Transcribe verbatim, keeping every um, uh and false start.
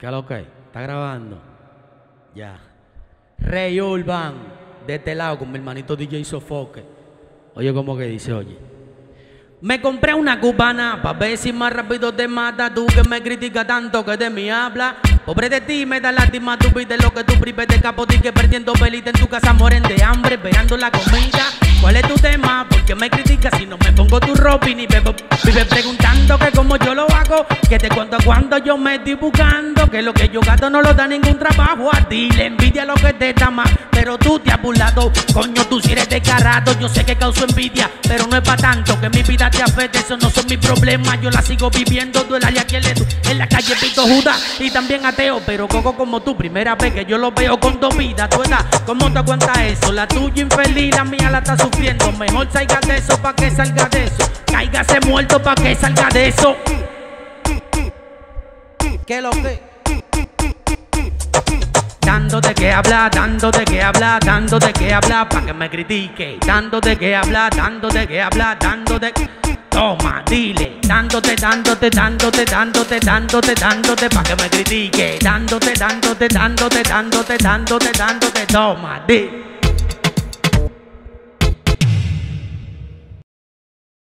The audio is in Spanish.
¿Qué es lo que? ¿Está grabando? Ya. Rey Urban, de este lado con mi hermanito D J Sofoque. Oye, ¿cómo que dice? Oye. Me compré una cubana pa' ver si más rápido te mata. Tú que me criticas tanto que de mí habla. Pobre de ti, me da lástima. Tú viste lo que tú prives de capotique perdiendo pelita en tu casa. Mueren de hambre esperando la comida. ¿Cuál es tu tema? ¿Por qué me criticas si no me pongo tu ropa y ni bebo? Vive preguntando que como yo lo hago, que de cuando a cuando yo me estoy buscando, que lo que yo gasto no lo da ningún trabajo. A ti le envidia lo que te está más, pero tú te has burlado. Coño, tú si eres descarado, yo sé que causo envidia, pero no es pa' tanto que mi vida te afecte. Eso no son mis problemas, yo la sigo viviendo. Tú el área que le en la calle Pito Judas y también ateo, pero coco como tú, primera vez que yo lo veo con dos vidas. Tu edad, ¿cómo te aguantas eso? La tuya infeliz, la mía la está sufriendo. Mejor salga de eso pa' que salga de eso. Cáigase muerto pa' que salga de eso. ¿Qué lo que? Dándote que habla, dándote que habla, dándote que habla pa' que me critique. Dándote que habla, dándote que habla, dándote. Toma, dile, dándote, dándote, dándote, dándote, dándote, dándote pa' que me critique. Dándote, dándote, dándote, dándote, dándote, dándote, toma, dile.